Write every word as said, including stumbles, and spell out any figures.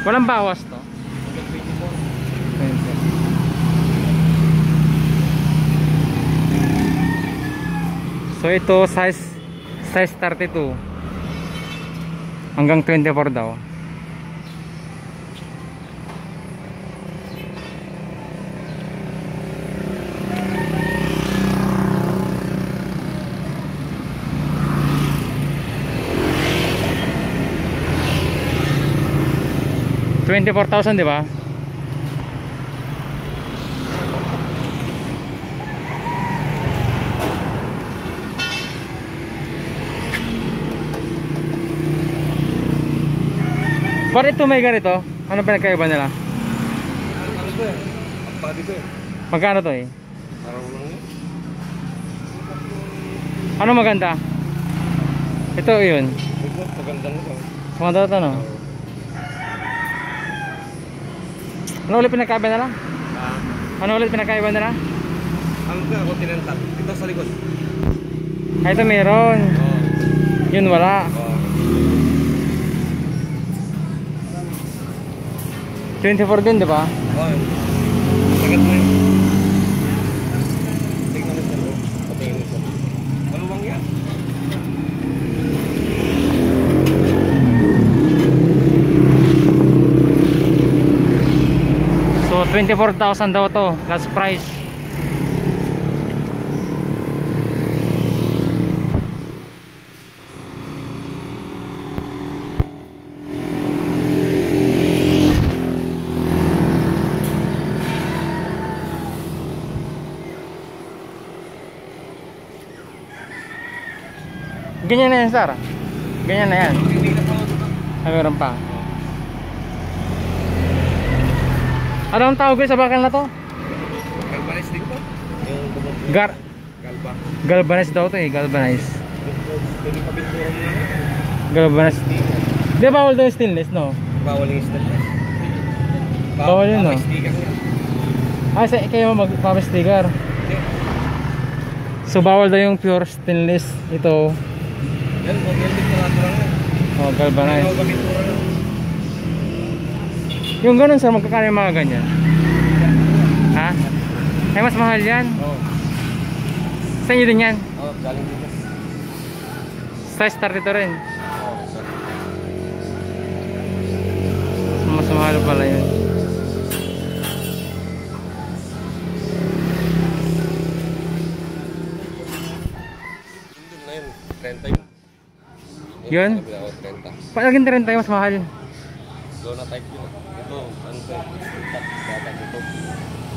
Walang bawas to. So ito size size thirty-two hanggang twenty-four daw. twenty-four thousand, di ba? Bakit ito may ganito? Ano pinagkaiba nila? Ano to eh? Ang body ko eh. Magkano to eh? Parang lang yun. Ano maganda? Ito yun. Ito, maganda nito. Maganda ito, no? Ano ulit pinagkaiba nila? Ah, Ano ulit pinagkaiba nila? ano to? Continental. Ito sa likod. Ah, ito meron. Oo. Yun wala. Oo. twenty-four din, di ba? Oo. Sagat mo yun. Tingnan mo siya. Patingin mo siya. Maluwang yan. So twenty-four thousand daw to, last price. Ganyan na yan, sir. Ganyan na yan. Hindi na pa ako dito. Ah, meron pa. Ano ang tawag ko sa bakal na to? Galvanize din to. Yung bubog. Gar Galba. galvanize daw to eh, galvanize. Pwede pa pintura mo na. Galvanize. Di bawal daw yung stainless, no? Bawal yung stainless. Bawal yun, no? May sticker niya. Ah, sa kayo mag-sticker. Hindi. So bawal daw yung pure stainless. Ito, Yan, kung yan pintura lang yan. oh, galvanize. Ikaw pa pintura lang. Yung ganun, sir, magkakano yung mga ganyan? Ha? Ay, mas mahal yan. Oo. Sa inyo din yan? Oo, galing dito. Size thirty-two rin. Oo, sir. Mas mahal pala yun. Yun na yun, thirty yun. Yun? Oo, thirty. Palaging thirty mas mahal. Low na type yun. Ito, ano to? Top, dapat ito.